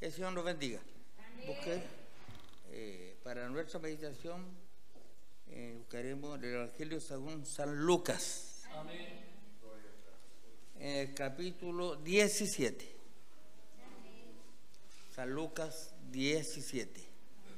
Que el Señor nos bendiga. Busque, para nuestra meditación buscaremos el Evangelio según San Lucas. Amén. En el capítulo 17. San Lucas 17.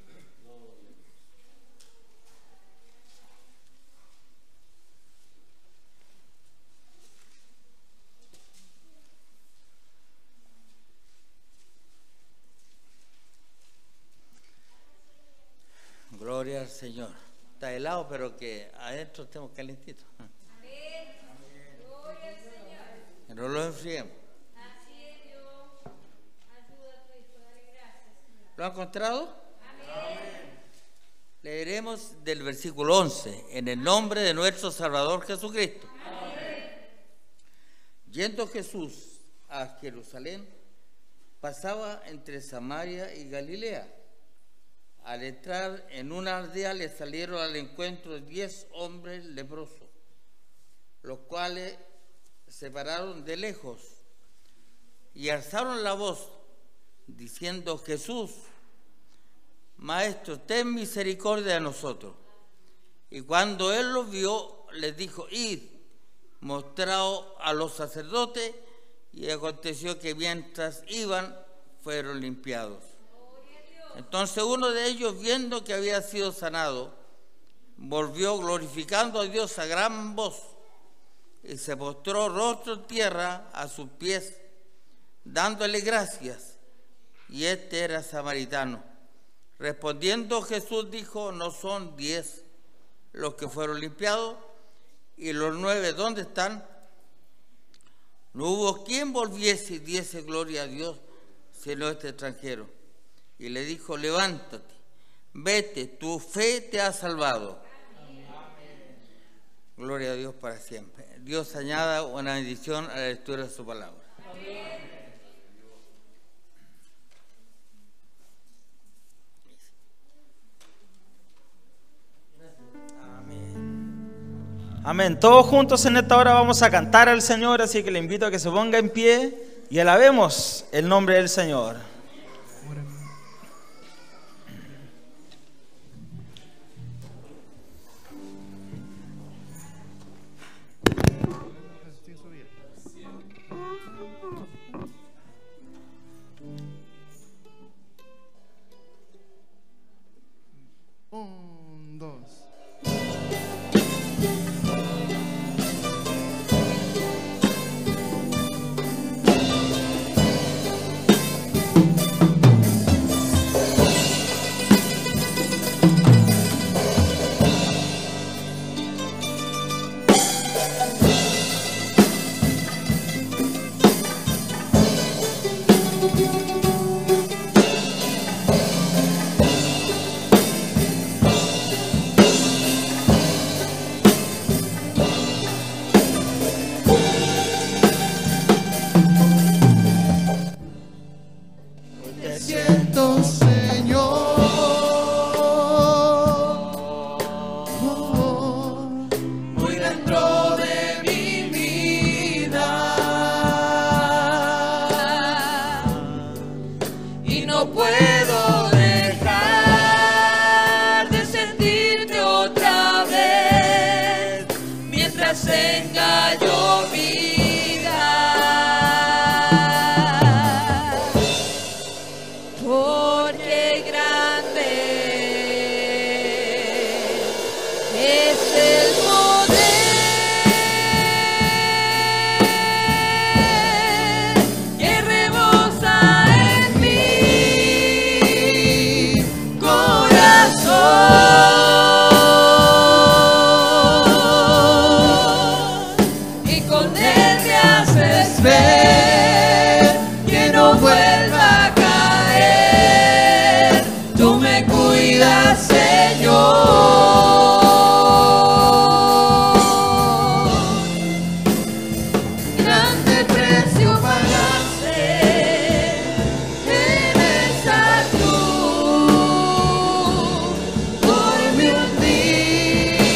Gloria al Señor. Está helado, pero que adentro estemos calentitos. Amén. Gloria al Señor. Que no lo enfriemos. Así es, Dios. Ayuda a tu hijo. Dale gracias, Señor. ¿Lo han encontrado? Amén. Leeremos del versículo 11. En el nombre de nuestro Salvador Jesucristo. Amén. Yendo Jesús a Jerusalén, pasaba entre Samaria y Galilea. Al entrar en una aldea le salieron al encuentro 10 hombres leprosos, los cuales se pararon de lejos y alzaron la voz, diciendo: Jesús, Maestro, ten misericordia de nosotros. Y cuando él los vio, les dijo: Id, mostraos a los sacerdotes. Y aconteció que mientras iban, fueron limpiados. Entonces uno de ellos, viendo que había sido sanado, volvió glorificando a Dios a gran voz y se postró rostro en tierra a sus pies, dándole gracias. Y este era samaritano. Respondiendo Jesús dijo: ¿No son 10 los que fueron limpiados? ¿Y los 9 dónde están? No hubo quien volviese y diese gloria a Dios, sino este extranjero. Y le dijo: levántate, vete, tu fe te ha salvado. Amén. Gloria a Dios para siempre. Dios añada una bendición a la lectura de su palabra. Amén. Amén. Amén. Todos juntos en esta hora vamos a cantar al Señor, así que le invito a que se ponga en pie y alabemos el nombre del Señor.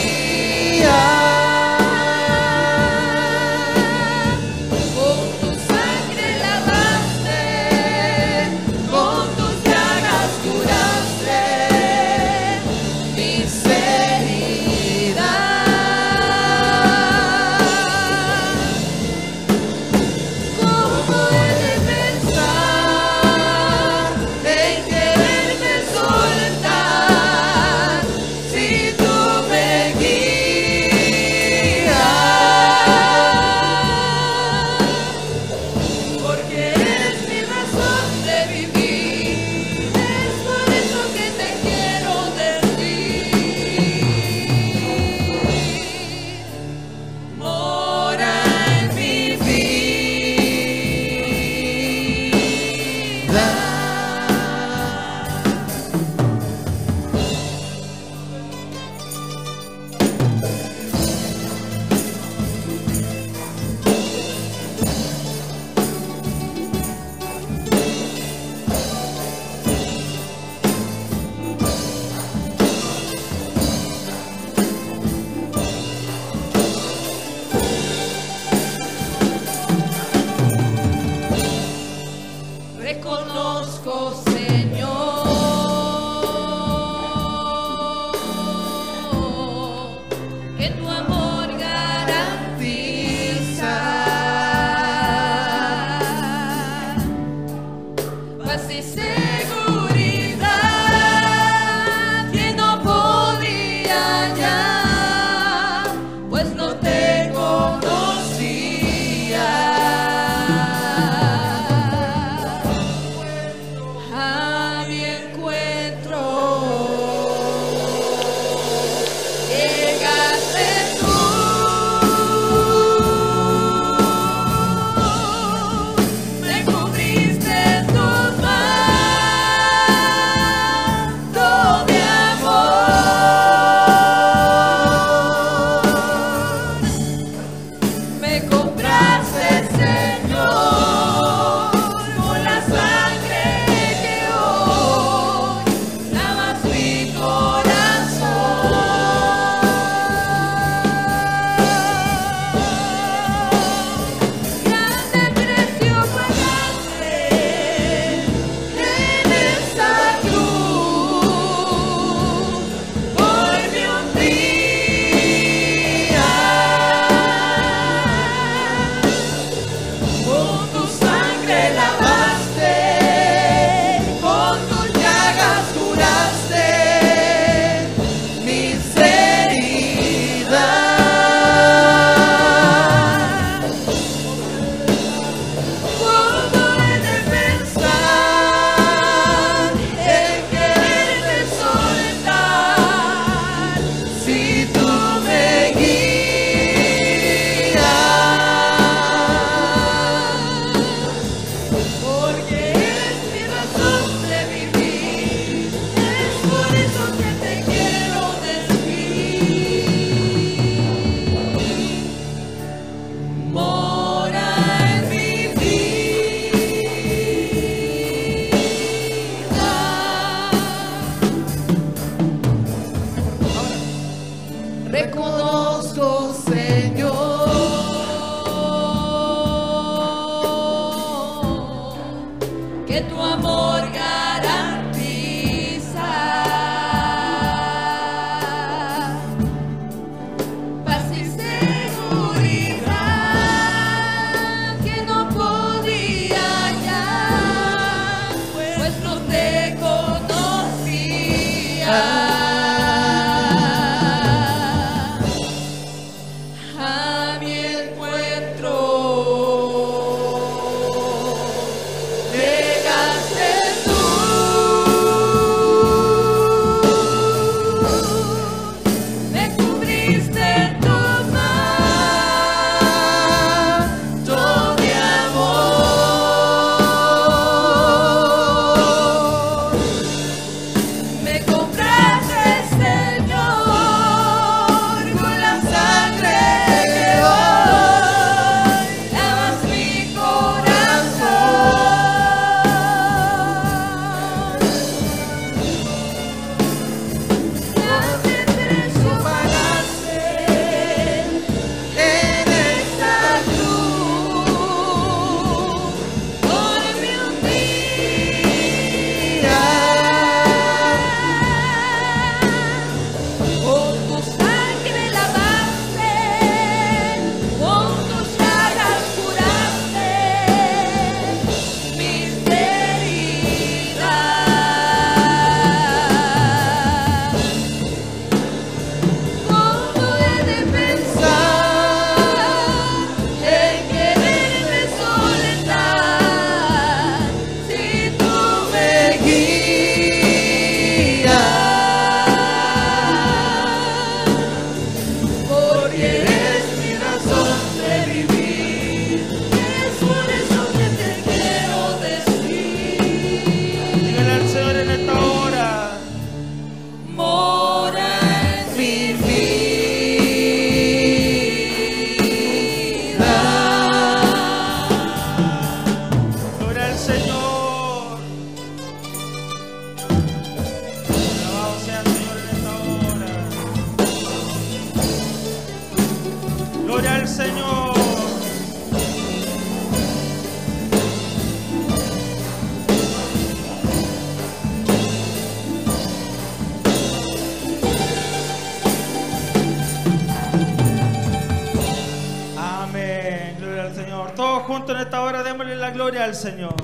Con tus que tu amor garantiza. Paz y seguridad que no podía hallar, pues no te conocía. Juntos en esta hora démosle la gloria al Señor.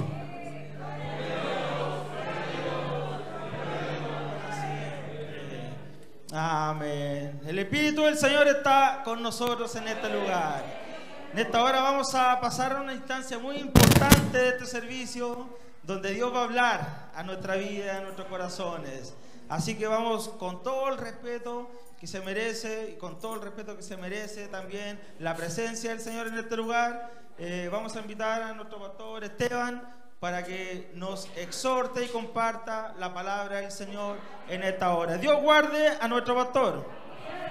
Amén. El Espíritu del Señor está con nosotros en este lugar. En esta hora vamos a pasar a una instancia muy importante de este servicio, donde Dios va a hablar a nuestra vida, a nuestros corazones. Así que vamos con todo el respeto que se merece, y con todo el respeto que se merece también la presencia del Señor en este lugar. Vamos a invitar a nuestro pastor Esteban para que nos exhorte y comparta la palabra del Señor en esta hora. Dios guarde a nuestro pastor.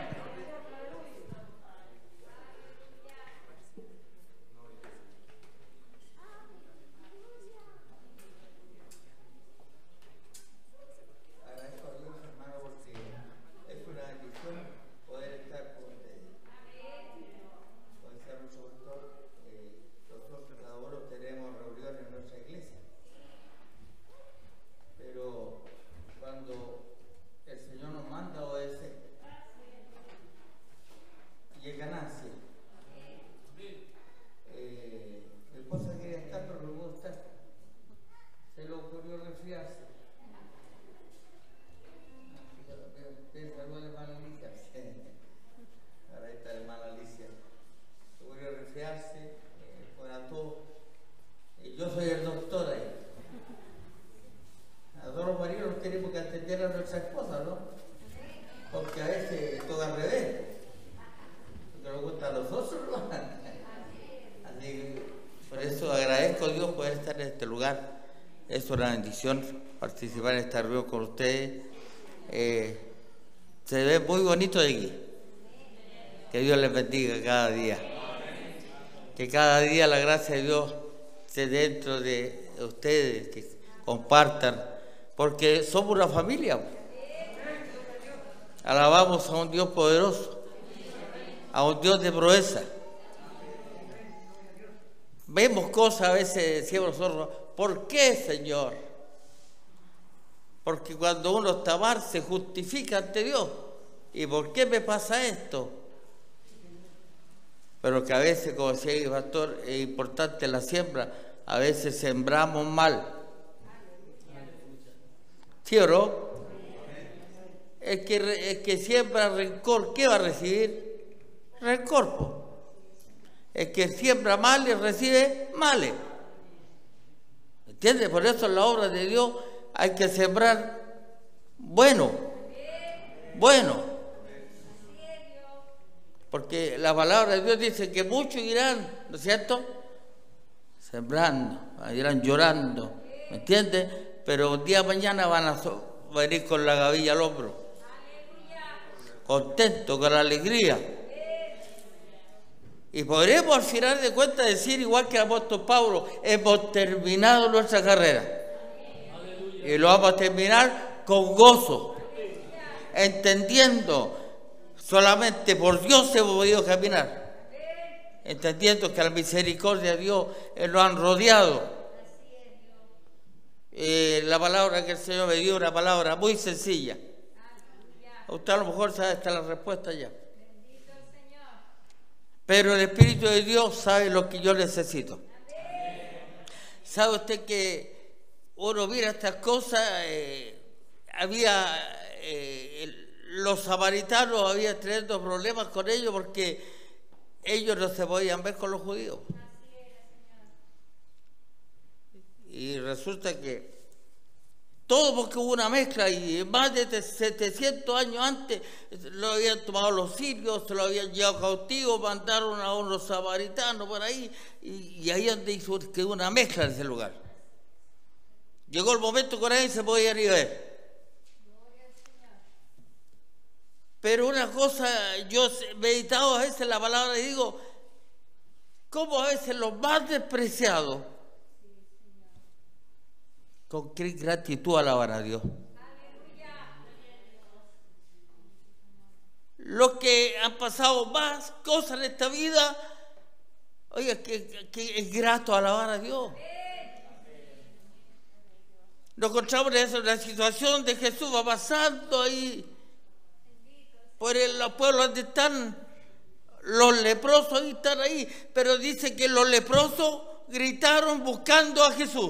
Yo soy el doctor ahí. A todos los maridos los tenemos que atender a nuestra esposa, ¿no? Porque a veces todo al revés. Porque nos gusta a los otros, ¿no? Así que por eso agradezco a Dios poder estar en este lugar. Es una bendición participar en esta reunión con ustedes. Se ve muy bonito de aquí. Que Dios les bendiga cada día. Que cada día la gracia de Dios esté dentro de ustedes, que compartan, porque somos una familia. Alabamos a un Dios poderoso, a un Dios de proeza. vemos cosas a veces, decimos nosotros, ¿por qué, Señor? Porque cuando uno está mal se justifica ante Dios. ¿Y por qué me pasa esto? Pero que a veces, como decía el pastor, es importante la siembra. A veces sembramos mal. ¿Sí o no? El que siembra rencor, ¿qué va a recibir? Rencor, po. El que siembra males recibe males. ¿Entiendes? Por eso en la obra de Dios hay que sembrar bueno. Porque la palabra de Dios dice que muchos irán, ¿no es cierto? Sembrando, irán llorando, ¿me entiendes? Pero un día de mañana van a venir con la gavilla al hombro. Contentos, con alegría. Y podremos al final de cuentas decir, igual que el apóstol Pablo, hemos terminado nuestra carrera. Y lo vamos a terminar con gozo, entendiendo solamente por Dios hemos podido caminar, entendiendo que la misericordia de Dios nos han rodeado. La palabra que el Señor me dio, una palabra muy sencilla. Usted a lo mejor sabe hasta la respuesta ya. Pero el Espíritu de Dios sabe lo que yo necesito. ¿Sabe usted que uno mira estas cosas? Los samaritanos habían tenido problemas con ellos porque ellos no se podían ver con los judíos. Y resulta que todo porque hubo una mezcla y más de 700 años antes lo habían tomado los sirios, se lo habían llevado cautivo, mandaron a unos samaritanos por ahí y ahí donde hizo que hubo una mezcla en ese lugar. Llegó el momento que nadie se podía ni ver. Pero una cosa, yo he meditado a veces la palabra y digo, ¿cómo a veces los más despreciados con qué gratitud alaban a Dios? Los que han pasado más cosas en esta vida, oiga, que es grato alabar a Dios. Nos encontramos en una situación donde Jesús va pasando ahí por los pueblos donde están los leprosos, y están ahí, pero dice que los leprosos gritaron buscando a Jesús.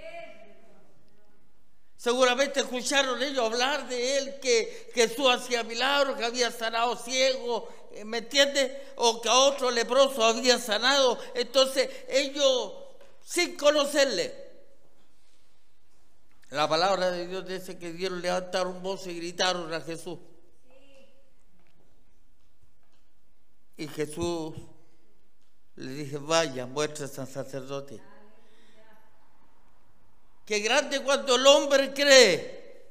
Seguramente escucharon ellos hablar de él, que Jesús hacía milagros, que había sanado ciegos, ¿me entiendes? O que a otro leproso había sanado. Entonces ellos, sin conocerle, la palabra de Dios dice que Dios levantaron voz y gritaron a Jesús. Y Jesús le dice, vaya, muéstrase al sacerdote. Qué grande cuando el hombre cree.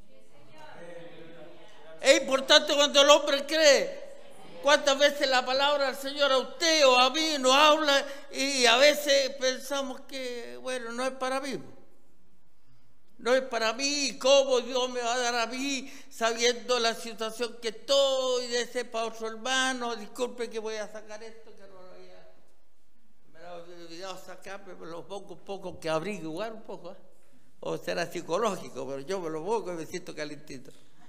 Es importante cuando el hombre cree. ¿Cuántas veces la palabra del Señor a usted o a mí nos habla y a veces pensamos que, bueno, no es para mí? No es para mí. ¿Cómo Dios me va a dar a mí sabiendo la situación que estoy? De ese para otro hermano, disculpe que voy a sacar esto, que no lo había, me lo había olvidado sacar, pero me lo pongo un poco que abrigue igual un poco, ¿eh? O será psicológico, pero yo me lo pongo y me siento calentito.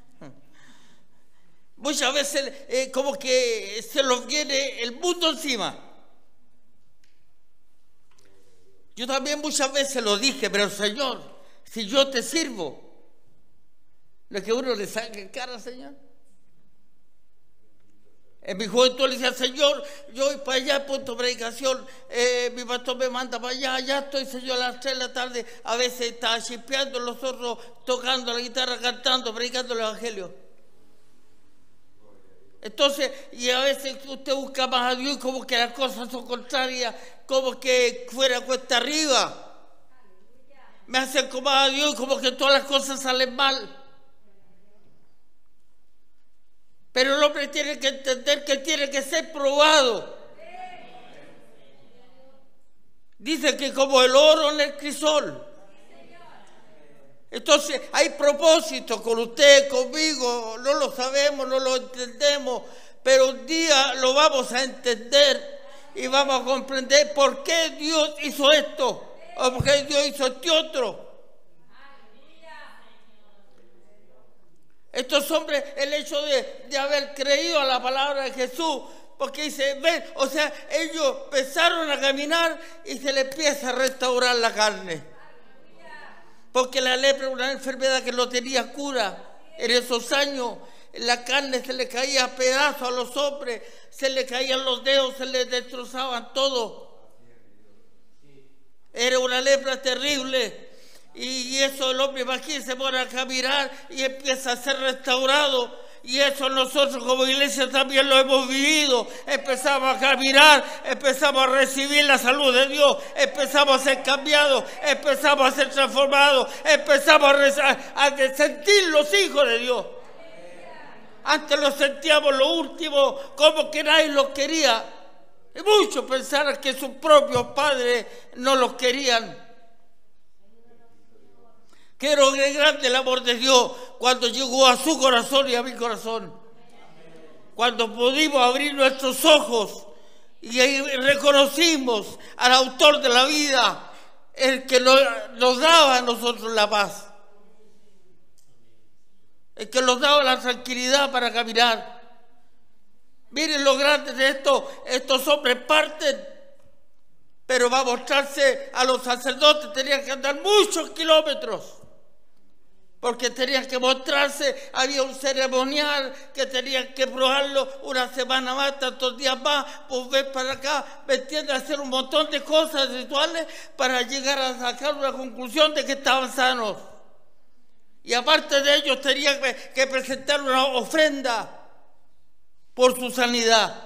Muchas veces como que se nos viene el mundo encima. Yo también muchas veces lo dije, pero Señor, si yo te sirvo, ¿no es que uno le saque en cara, Señor? En mi juventud le decía, Señor, yo voy para allá, punto de predicación, mi pastor me manda para allá, allá estoy, Señor, a las 3 de la tarde, a veces estaba chispeando, los otros tocando la guitarra, cantando, predicando el evangelio. Entonces, y a veces usted busca más a Dios y como que las cosas son contrarias, como que fuera cuesta arriba. Me acerco más a Dios y como que todas las cosas salen mal. Pero el hombre tiene que entender que tiene que ser probado. Dice que como el oro en el crisol. Entonces hay propósito con usted, conmigo, no lo sabemos, no lo entendemos, pero un día lo vamos a entender y vamos a comprender por qué Dios hizo esto o por qué Dios hizo este otro. Estos hombres, el hecho de haber creído a la palabra de Jesús, porque dice, ven, o sea, ellos empezaron a caminar y se les empieza a restaurar la carne. Porque la lepra era una enfermedad que no tenía cura. En esos años la carne se le caía a pedazos a los hombres, se le caían los dedos, se les destrozaban todo. Era una lepra terrible. Y eso el hombre aquí se pone a caminar y empieza a ser restaurado. Y eso nosotros como iglesia también lo hemos vivido. Empezamos a caminar, empezamos a recibir la salud de Dios, empezamos a ser cambiados, empezamos a ser transformados, empezamos a sentir los hijos de Dios. Antes lo sentíamos lo último, como que nadie los quería. Y muchos pensaron que sus propios padres no los querían. Que era grande el amor de Dios cuando llegó a su corazón y a mi corazón. Cuando pudimos abrir nuestros ojos y reconocimos al autor de la vida, el que nos daba a nosotros la paz, el que nos daba la tranquilidad para caminar. Miren lo grande de esto. Estos hombres parten, pero va a mostrarse a los sacerdotes, tenían que andar muchos kilómetros. Porque tenían que mostrarse, había un ceremonial que tenían que probarlo una semana más, tantos días más, pues ven para acá, ¿me entiendes? Hacer un montón de cosas rituales para llegar a sacar una conclusión de que estaban sanos. Y aparte de ellos tenían que presentar una ofrenda por su sanidad.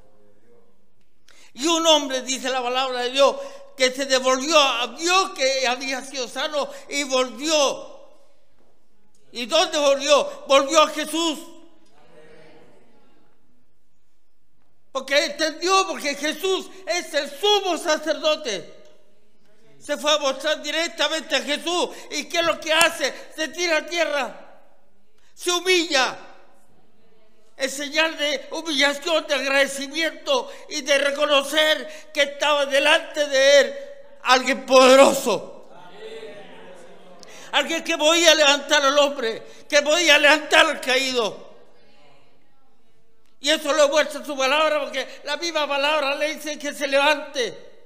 Y un hombre, dice la palabra de Dios, que se devolvió, vio que había sido sano y volvió. ¿Y dónde volvió? Volvió a Jesús. Porque entendió, porque Jesús es el sumo sacerdote. Se fue a mostrar directamente a Jesús. ¿Y qué es lo que hace? Se tira a tierra. Se humilla. Es señal de humillación, de agradecimiento y de reconocer que estaba delante de él alguien poderoso. Alguien que podía levantar al hombre, que podía levantar al caído. Y eso lo muestra su palabra, porque la misma palabra le dice que se levante.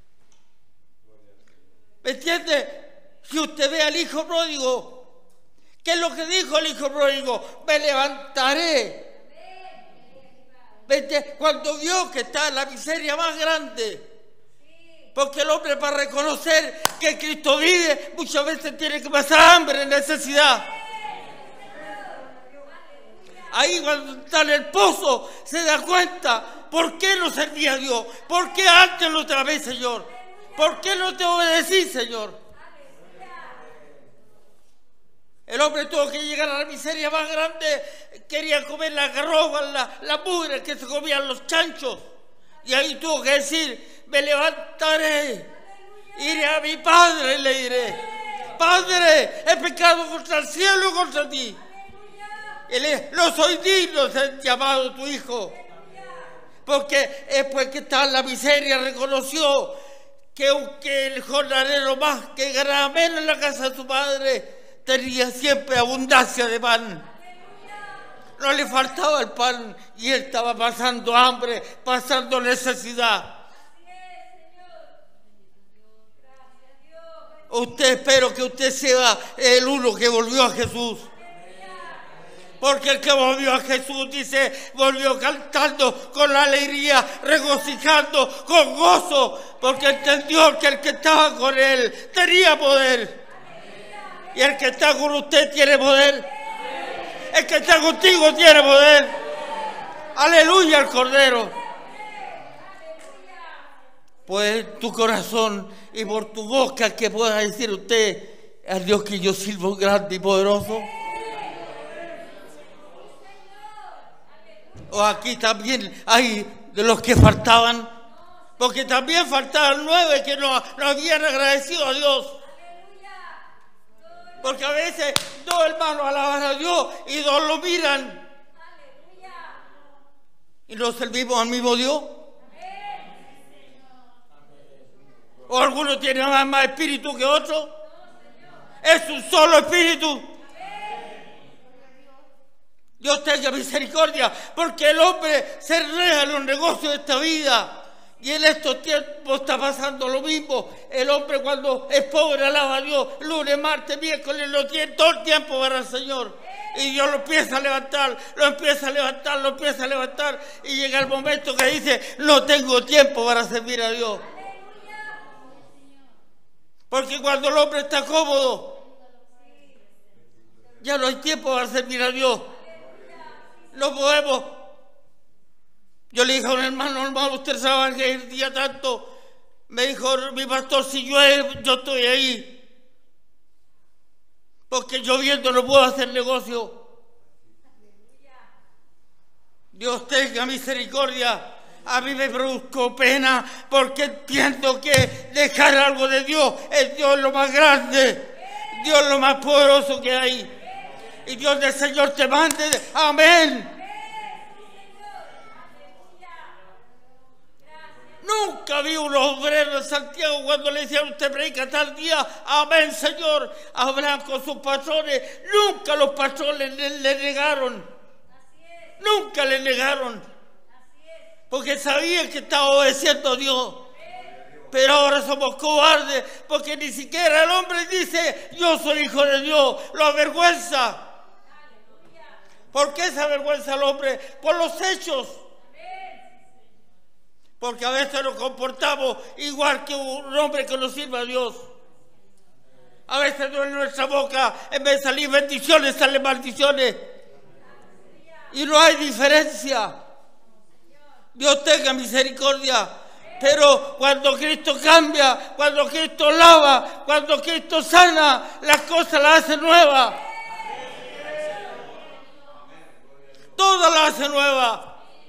¿Me entiende? Si usted ve al hijo pródigo, ¿qué es lo que dijo el hijo pródigo? Me levantaré. Cuando vio que está en la miseria más grande. Porque el hombre, para reconocer que Cristo vive, muchas veces tiene que pasar hambre, necesidad. Ahí cuando está en el pozo se da cuenta por qué no servía a Dios, por qué antes no te amé, Señor, por qué no te obedecí, Señor. El hombre tuvo que llegar a la miseria más grande, quería comer las garrobas, la mugre que se comían los chanchos. Y ahí tuvo que decir, me levantaré, iré a mi padre y le diré, Padre, he pecado contra el cielo y contra ti. Y le dije, no soy digno de ser llamado tu hijo. Porque después que estaba en la miseria reconoció que aunque el jornalero más que ganaba menos en la casa de su padre, tenía siempre abundancia de pan. No le faltaba el pan y él estaba pasando hambre, pasando necesidad. Espero que usted sea el uno que volvió a Jesús. Porque el que volvió a Jesús, dice, volvió cantando con alegría, regocijando, con gozo, porque entendió que el que estaba con él tenía poder. Y el que está con usted tiene poder. El que está contigo tiene poder. Aleluya al Cordero. Pues en tu corazón y por tu boca que pueda decir usted al Dios que yo sirvo grande y poderoso. O aquí también hay de los que faltaban, porque también faltaban 9 que no habían agradecido a Dios. Porque a veces 2 hermanos alaban a Dios y 2 lo miran. Y no servimos al mismo Dios. ¿O alguno tiene más espíritu que otro? Es un solo espíritu. Dios tenga misericordia, porque el hombre se enreda en los negocios de esta vida. Y en estos tiempos está pasando lo mismo. El hombre cuando es pobre alaba a Dios, lunes, martes, miércoles, lo tiene todo el tiempo para el Señor. Y Dios lo empieza a levantar, lo empieza a levantar, lo empieza a levantar. Y llega el momento que dice, no tengo tiempo para servir a Dios. Porque cuando el hombre está cómodo, ya no hay tiempo para servir a Dios. No podemos. Yo le dije a un hermano, usted sabe que el día tanto, me dijo mi pastor, si llueve, yo estoy ahí. Porque lloviendo no puedo hacer negocio. Dios tenga misericordia. A mí me produjo pena porque entiendo que dejar algo de Dios es Dios lo más grande, Dios lo más poderoso que hay. Y Dios del Señor te mande. Amén. Nunca vi unos obreros en Santiago cuando le decían usted predica tal día, amén Señor, hablan con sus patrones. Nunca los patrones le negaron. Nunca le negaron. Porque sabían que estaba obedeciendo a Dios. Pero ahora somos cobardes porque ni siquiera el hombre dice yo soy hijo de Dios. Lo avergüenza. ¿Por qué se avergüenza al hombre? Por los hechos. Porque a veces nos comportamos igual que un hombre que no sirve a Dios. A veces de nuestra boca, en vez de salir bendiciones, salen maldiciones. Y no hay diferencia. Dios tenga misericordia. Pero cuando Cristo cambia, cuando Cristo lava, cuando Cristo sana, las cosas las hace nuevas. Todas las hace nuevas.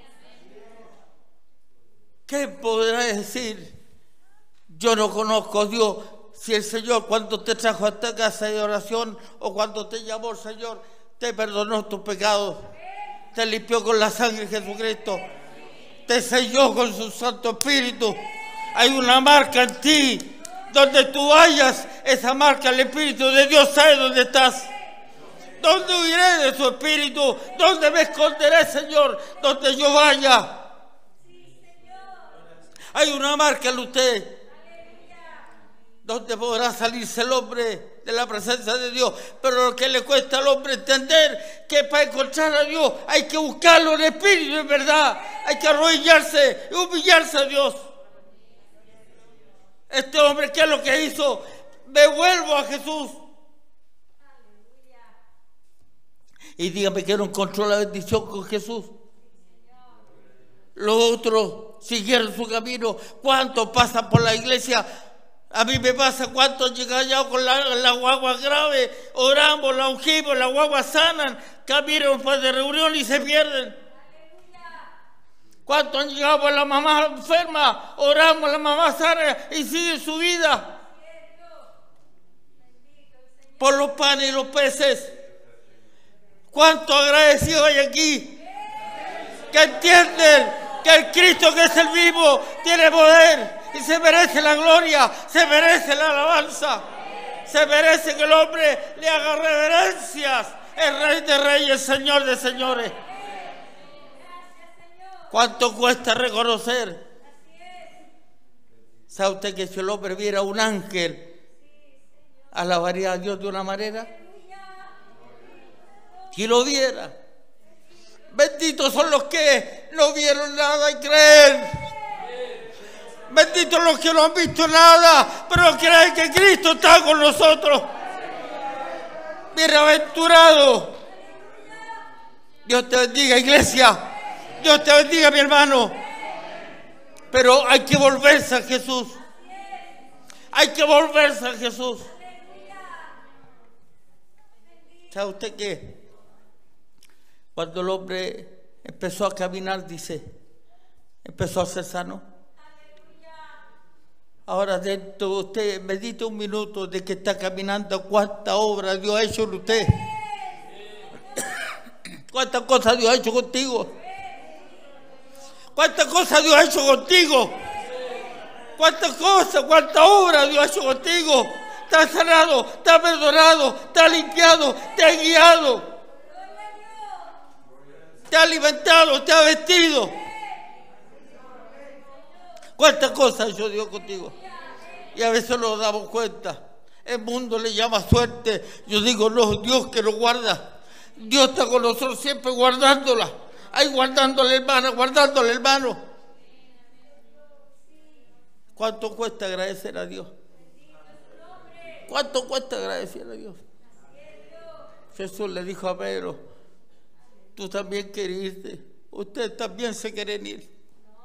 ¿Qué podrá decir? Yo no conozco a Dios. Si el Señor cuando te trajo a esta casa de oración o cuando te llamó el Señor, te perdonó tus pecados, te limpió con la sangre de Jesucristo, te selló con su Santo Espíritu. Hay una marca en ti. Donde tú vayas, esa marca, el Espíritu de Dios sabe dónde estás. ¿Dónde huiré de su Espíritu? ¿Dónde me esconderé, Señor? Donde yo vaya. Hay una marca en usted. Donde podrá salirse el hombre de la presencia de Dios. Pero lo que le cuesta al hombre entender que para encontrar a Dios hay que buscarlo en espíritu, en verdad. Hay que arrodillarse y humillarse a Dios. Este hombre, ¿qué es lo que hizo? Me vuelvo a Jesús. Y dígame que no encontró la bendición con Jesús. Los otros siguieron su camino. ¿Cuántos pasan por la iglesia? A mí me pasa cuántos llegan allá con la guagua grave, oramos, la ungimos, la guagua sanan, caminan un par de reunión y se pierden. ¿Cuántos han llegado por la mamá enferma, oramos, la mamá sana y sigue su vida? Por los panes y los peces. ¿Cuántos agradecidos hay aquí? Que entienden que el Cristo que es el vivo tiene poder y se merece la gloria, se merece la alabanza, se merece que el hombre le haga reverencias, el Rey de Reyes, Señor de Señores. ¿Cuánto cuesta reconocer? ¿Sabe usted que si el hombre viera un ángel, alabaría a Dios de una manera? Si lo viera. Benditos son los que no vieron nada y creen. Benditos los que no han visto nada, pero creen que Cristo está con nosotros. Bienaventurado. Dios te bendiga, iglesia. Dios te bendiga, mi hermano. Pero hay que volverse a Jesús. Hay que volverse a Jesús. ¿Sabe usted qué? Cuando el hombre empezó a caminar, dice, empezó a ser sano. Ahora dentro de usted, medite un minuto de que está caminando, cuánta obra Dios ha hecho en usted. Cuántas cosas Dios ha hecho contigo. Cuántas cosas Dios ha hecho contigo. ¿Cuántas cosas, cuántas obras Dios ha hecho contigo? Te ha sanado, te ha perdonado, te ha limpiado, te ha guiado, te ha alimentado, te ha vestido. ¿Cuántas cosas ha hecho Dios contigo? Y a veces no nos damos cuenta. El mundo le llama suerte. Yo digo, no, Dios que nos guarda. Dios está con nosotros siempre guardándola. Ahí guardándole hermano. ¿Cuánto cuesta agradecer a Dios? ¿Cuánto cuesta agradecer a Dios? Jesús le dijo a Pedro, tú también quieres irte. Ustedes también se quieren ir.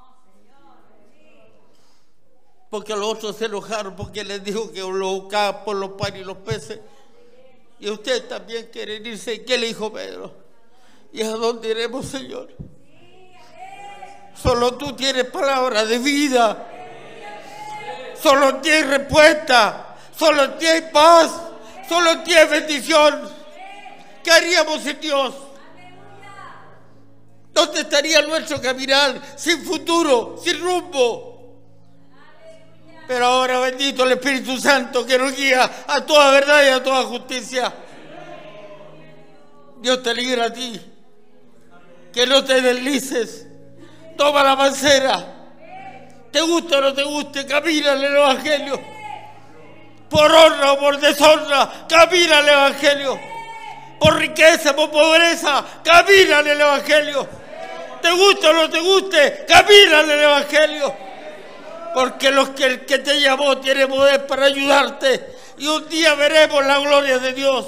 Porque los otros se enojaron porque les dijo que lo buscaban por los panes y los peces. Y ustedes también quieren irse. ¿Y qué le dijo Pedro? ¿Y a dónde iremos, Señor? Solo tú tienes palabra de vida. Solo tienes respuesta. Solo tienes paz. Solo tienes bendición. ¿Qué haríamos sin Dios? ¿Dónde estaría nuestro caminar sin futuro, sin rumbo? Pero ahora bendito el Espíritu Santo que nos guía a toda verdad y a toda justicia. Dios te libra a ti. Que no te deslices. Toma la mancera. Te guste o no te guste, camina en el Evangelio. Por honra o por deshonra, camina en el Evangelio. Por riqueza, por pobreza, camina en el Evangelio. Te guste o no te guste, camina en el Evangelio. Porque el que te llamó tiene poder para ayudarte. Y un día veremos la gloria de Dios.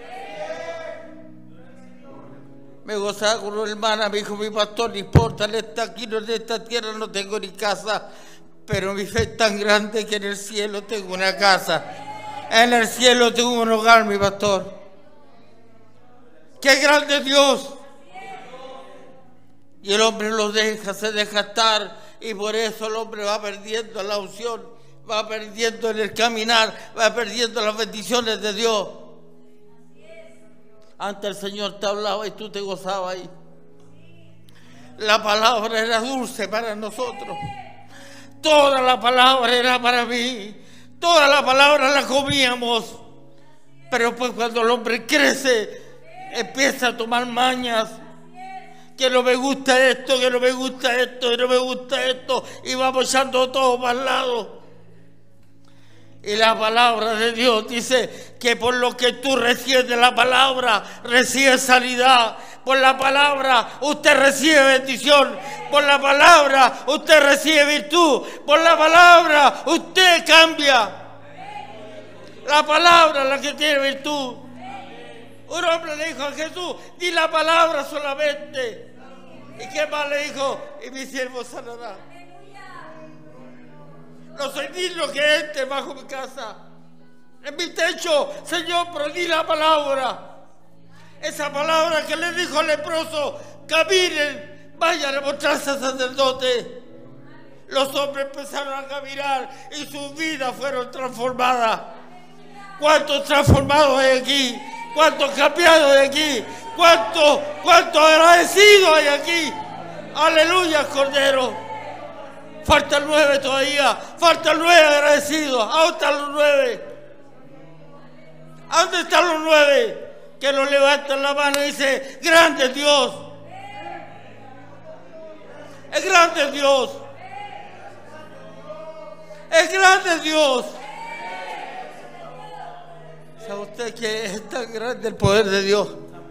Me gozaba con una hermana, me dijo, mi pastor, no importa, aquí en esta tierra no tengo ni casa, pero mi fe es tan grande que en el cielo tengo una casa. En el cielo tengo un hogar, mi pastor. ¡Qué grande es Dios! Y el hombre lo deja, se deja estar. Y por eso el hombre va perdiendo la unción, va perdiendo en el caminar, va perdiendo las bendiciones de Dios. Antes el Señor te hablaba y tú te gozabas ahí. La palabra era dulce para nosotros. Toda la palabra era para mí. Toda la palabra la comíamos. Pero pues cuando el hombre crece, empieza a tomar mañas. Que no me gusta esto, que no me gusta esto, que no me gusta esto. Y vamos echando todo para el lado. Y la palabra de Dios dice que por lo que tú recibes de la palabra, recibes sanidad. Por la palabra usted recibe bendición. Por la palabra usted recibe virtud. Por la palabra usted cambia. La palabra es la que tiene virtud. Un hombre le dijo a Jesús, di la palabra solamente. ¿Y qué más le dijo? Y mi siervo sanará. No soy digno que entre bajo mi casa, en mi techo, Señor, pero di la palabra. Esa palabra que le dijo al leproso, caminen, vayan a mostrarse al sacerdote. Los hombres empezaron a caminar y sus vidas fueron transformadas. ¿Cuántos transformados hay aquí? ¿Cuántos cambiados hay aquí? ¿Cuántos agradecidos hay aquí? Aleluya, Cordero. Faltan 9 todavía. Faltan 9 agradecidos. ¿A dónde están los 9? ¿A dónde están los 9? Que los levantan la mano y dicen, grande es Dios. Es grande Dios. Es grande Dios. ¿Sabe usted que es tan grande el poder de Dios?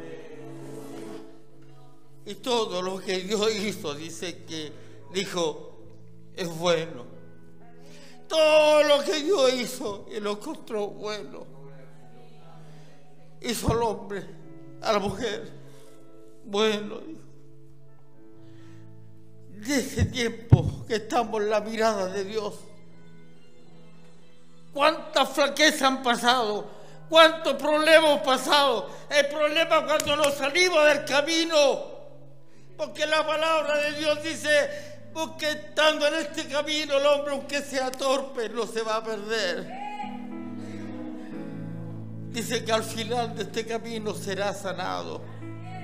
Y todo lo que Dios hizo, dijo, es bueno. Todo lo que Dios hizo, y lo encontró bueno. Hizo al hombre, a la mujer, bueno. Desde tiempo que estamos en la mirada de Dios, cuántas flaquezas han pasado. ¿Cuántos problemas hemos pasado? El problema cuando nos salimos del camino. Porque la palabra de Dios dice, porque estando en este camino el hombre, aunque sea torpe, no se va a perder. Dice que al final de este camino será sanado.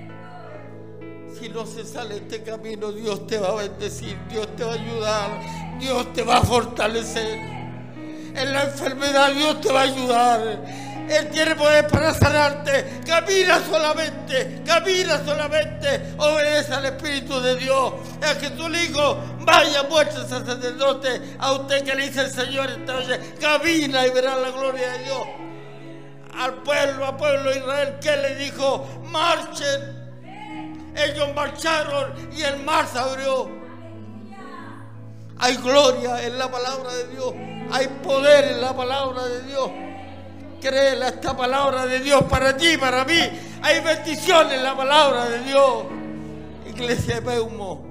Si no se sale este camino, Dios te va a bendecir, Dios te va a ayudar. Dios te va a fortalecer. En la enfermedad Dios te va a ayudar. Él tiene poder para sanarte. Camina solamente, obedece al Espíritu de Dios. A Jesús le dijo, vaya, muéstrese al sacerdote, a usted que le dice el Señor esta noche, camina y verá la gloria de Dios. Al pueblo de Israel, ¿qué le dijo? Marchen. Ellos marcharon y el mar se abrió. Hay gloria en la palabra de Dios, hay poder en la palabra de Dios. Créele a esta palabra de Dios para ti, para mí. Hay bendición en la palabra de Dios. Iglesia de Peumo.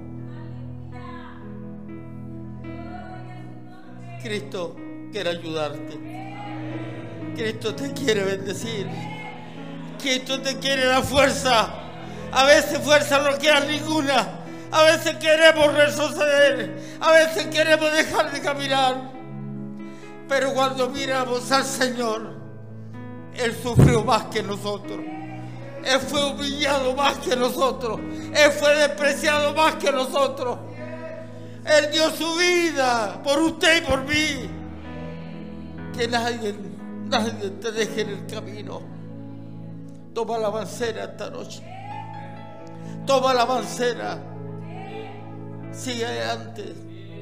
Cristo quiere ayudarte. Cristo te quiere bendecir. Cristo te quiere dar fuerza. A veces fuerza no queda ninguna. A veces queremos retroceder. A veces queremos dejar de caminar. Pero cuando miramos al Señor, Él sufrió más que nosotros. Él fue humillado más que nosotros. Él fue despreciado más que nosotros. Él dio su vida por usted y por mí. Que nadie te deje en el camino. Toma la mancera esta noche. Toma la mancera. Sigue adelante.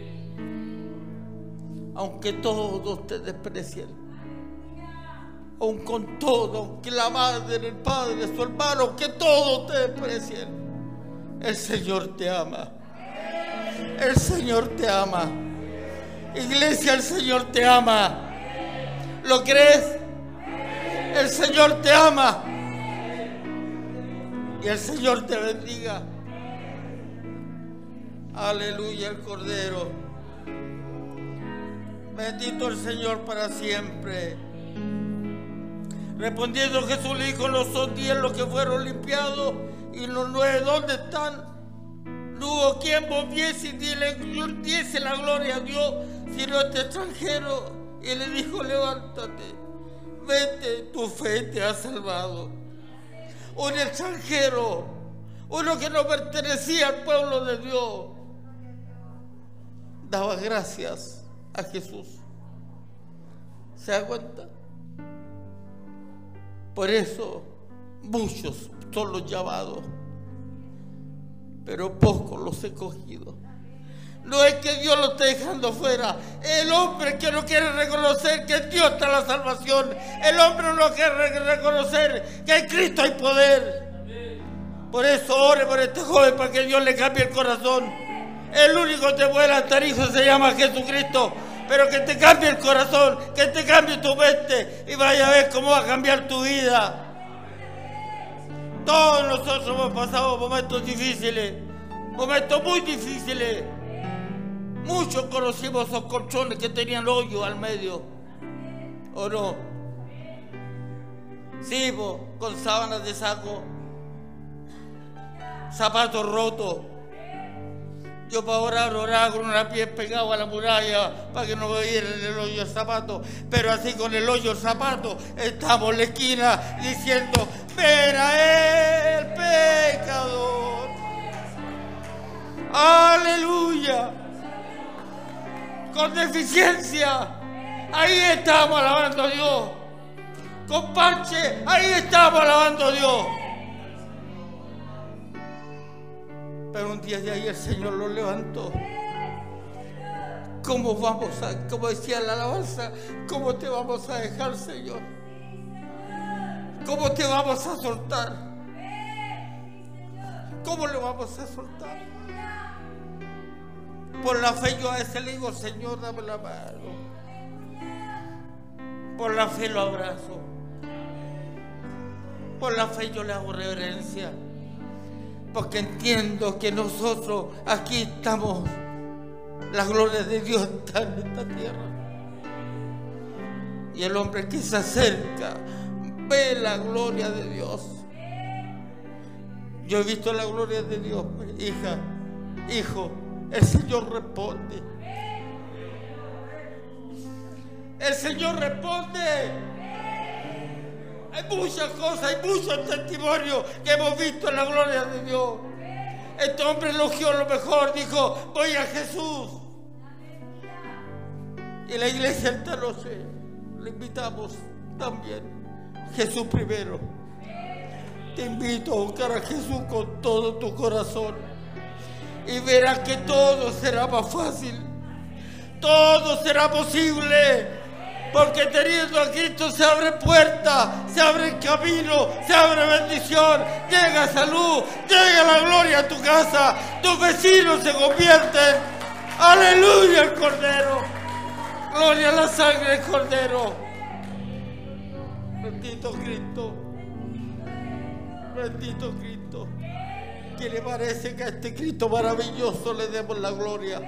Aunque todos te desprecien. Aun con todo, aunque la madre, el padre, su hermano, aunque todos te desprecien, el Señor te ama. El Señor te ama. Iglesia, el Señor te ama. ¿Lo crees? El Señor te ama. Y el Señor te bendiga. Aleluya, el Cordero. Bendito el Señor para siempre. Respondiendo Jesús le dijo, no son 10 los que fueron limpiados, y los 9, ¿dónde están? No hubo quien volviese y diese la gloria a Dios, sino este extranjero. Y le dijo, levántate, vete, tu fe te ha salvado. Un extranjero, uno que no pertenecía al pueblo de Dios, daba gracias a Jesús. ¿Se da cuenta? Por eso muchos son los llamados, pero pocos los escogidos. No es que Dios lo esté dejando fuera. El hombre que no quiere reconocer que en Dios está la salvación. El hombre no quiere reconocer que en Cristo hay poder. Por eso ore por este joven para que Dios le cambie el corazón. El único que te puede levantar, hijo, se llama Jesucristo. Pero que te cambie el corazón, que te cambie tu mente y vaya a ver cómo va a cambiar tu vida. Todos nosotros hemos pasado momentos difíciles, momentos muy difíciles. Muchos conocimos esos colchones que tenían hoyo al medio, ¿o no? Sí, con sábanas de saco, zapatos rotos. Yo para oraba con una piel pegada a la muralla para que no me viera en el hoyo el zapato. Pero así con el hoyo el zapato estamos en la esquina diciendo, ven a él, pecador. Aleluya. Con deficiencia, ahí estamos alabando a Dios. Con parche, ahí estamos alabando a Dios. Pero un día de ahí el Señor lo levantó. ¿Cómo vamos a, como decía la alabanza, cómo te vamos a dejar, Señor? ¿Cómo te vamos a soltar? ¿Cómo le vamos a soltar? Por la fe yo a ese le digo, Señor, dame la mano. Por la fe lo abrazo. Por la fe yo le hago reverencia. Porque entiendo que nosotros aquí estamos, la gloria de Dios está en esta tierra. Y el hombre que se acerca ve la gloria de Dios. Yo he visto la gloria de Dios, hija, hijo, el Señor responde. El Señor responde. Hay muchas cosas, hay muchos testimonios que hemos visto en la gloria de Dios. Este hombre elogió lo mejor, dijo, voy a Jesús. Y la iglesia esta noche le invitamos también. Jesús primero. Te invito a buscar a Jesús con todo tu corazón y verás que todo será más fácil. Todo será posible, porque teniendo a Cristo se abre puerta, se abre camino, se abre bendición, llega salud, llega la gloria a tu casa, tus vecinos se convierten. Aleluya al Cordero, gloria a la sangre del Cordero. Bendito Cristo, bendito Cristo. ¿Qué le parece que a este Cristo maravilloso le demos la gloria?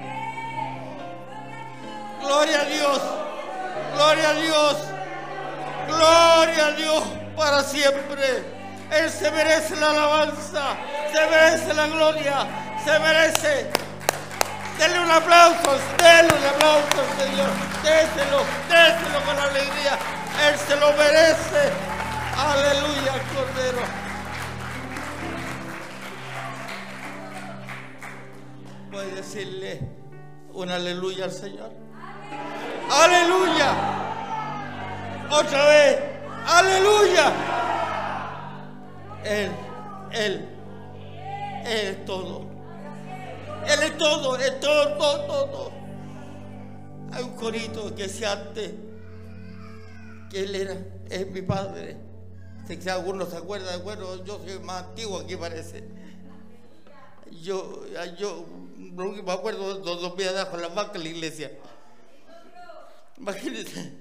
Gloria a Dios, gloria a Dios, gloria a Dios para siempre. Él se merece la alabanza, se merece la gloria, se merece. Denle un aplauso al Señor, déselo con alegría. Él se lo merece. Aleluya al Cordero. Puedes decirle un aleluya al Señor. Aleluya. Otra vez. Aleluya. Él es todo. Él es todo, todo. Hay un corito que decía antes que él es mi padre. Sé que algunos se acuerdan, bueno, yo soy más antiguo aquí parece. Yo lo que me acuerdo de los días abajo en la banca de la iglesia. Imagínense,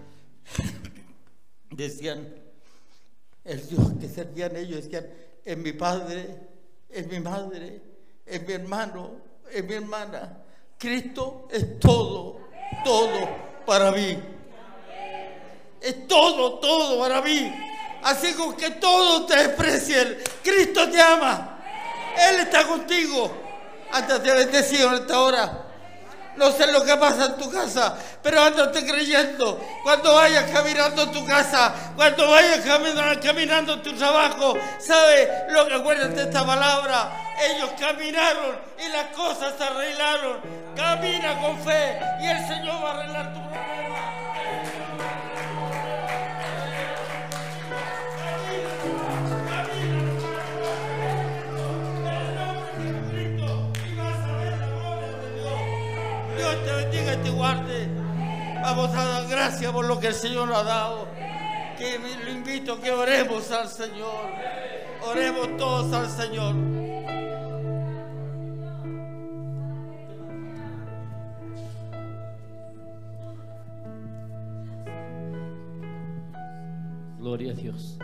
decían, el Dios que servían ellos, decían, es mi padre, es mi madre, es mi hermano, es mi hermana. Cristo es todo para mí. Es todo para mí. Así como que todos te desprecien, Cristo te ama. Él está contigo. Antes de bendecido en esta hora. No sé lo que pasa en tu casa, pero ándate creyendo. Cuando vayas caminando en tu casa, cuando vayas caminando en tu trabajo, ¿sabes lo que acuerdas de esta palabra? Ellos caminaron y las cosas se arreglaron. Camina con fe y el Señor va a arreglar tu problema. Dios te bendiga y te guarde. Vamos a dar gracias por lo que el Señor nos ha dado. Que lo invito a que oremos al Señor. Oremos todos al Señor. Gloria a Dios.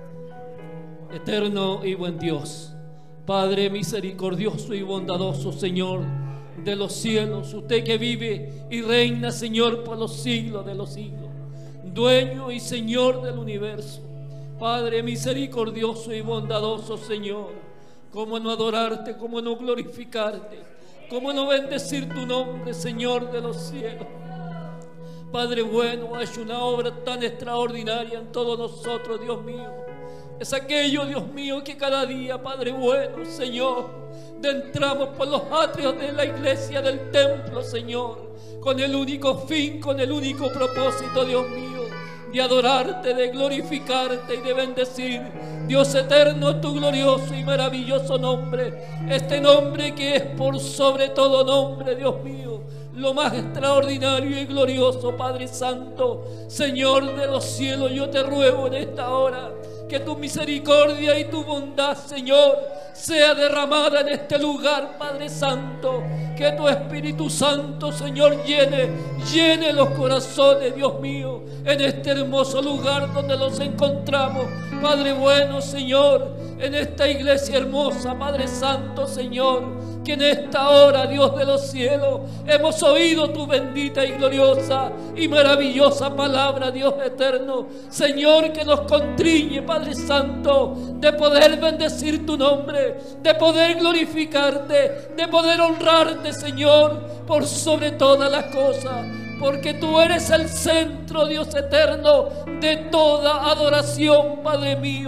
Eterno y buen Dios, Padre misericordioso y bondadoso, Señor de los cielos, usted que vive y reina, Señor, por los siglos de los siglos, dueño y Señor del universo. Padre misericordioso y bondadoso, Señor, cómo no adorarte, cómo no glorificarte, cómo no bendecir tu nombre, Señor de los cielos. Padre bueno, ha hecho una obra tan extraordinaria en todos nosotros, Dios mío. Es aquello, Dios mío, que cada día, Padre bueno, Señor, entramos por los atrios de la iglesia, del templo, Señor, con el único fin, con el único propósito, Dios mío, de adorarte, de glorificarte y de bendecir, Dios eterno, tu glorioso y maravilloso nombre, este nombre que es por sobre todo nombre, Dios mío, lo más extraordinario y glorioso, Padre Santo, Señor de los cielos. Yo te ruego en esta hora que tu misericordia y tu bondad, Señor, sea derramada en este lugar, Padre Santo. Que tu Espíritu Santo, Señor, llene los corazones, Dios mío, en este hermoso lugar donde nos encontramos, Padre bueno, Señor, en esta iglesia hermosa, Padre Santo, Señor, que en esta hora, Dios de los cielos, hemos oído tu bendita y gloriosa y maravillosa palabra, Dios eterno, Señor, que nos contriñe, Padre Santo, de poder bendecir tu nombre, de poder glorificarte, de poder honrarte, Señor, por sobre todas las cosas, porque tú eres el centro, Dios eterno, de toda adoración, Padre mío.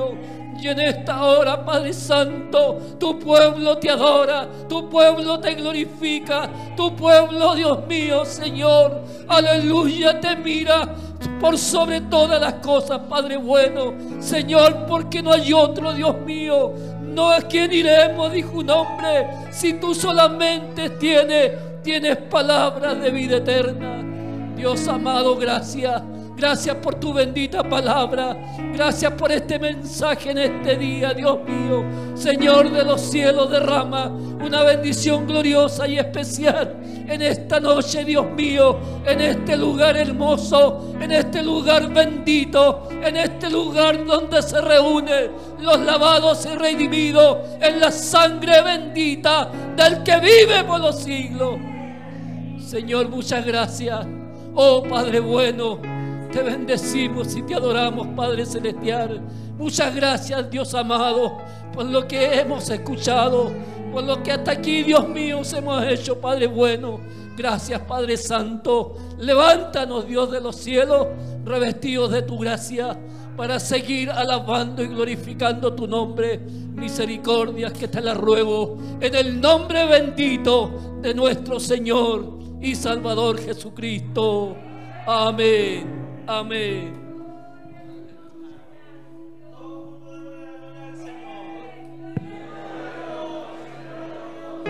Y en esta hora, Padre Santo, tu pueblo te adora, tu pueblo te glorifica, tu pueblo, Dios mío, Señor, aleluya, te mira por sobre todas las cosas, Padre bueno, Señor, porque no hay otro, Dios mío. No es quien iremos, dijo un hombre, si tú solamente tienes palabras de vida eterna. Dios amado, gracias. Gracias por tu bendita palabra. Gracias por este mensaje en este día, Dios mío. Señor de los cielos, derrama una bendición gloriosa y especial en esta noche, Dios mío, en este lugar hermoso, en este lugar bendito, en este lugar donde se reúnen los lavados y redimidos en la sangre bendita del que vive por los siglos. Señor, muchas gracias. Oh Padre bueno, te bendecimos y te adoramos, Padre celestial. Muchas gracias, Dios amado, por lo que hemos escuchado, por lo que hasta aquí, Dios mío, hemos hecho, Padre bueno. Gracias, Padre santo. Levántanos, Dios de los cielos, revestidos de tu gracia, para seguir alabando y glorificando tu nombre. Misericordias que te las ruego en el nombre bendito de nuestro Señor y Salvador Jesucristo. Amén. Amén.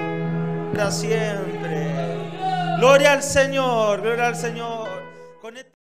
Para siempre. Gloria al Señor, gloria al Señor.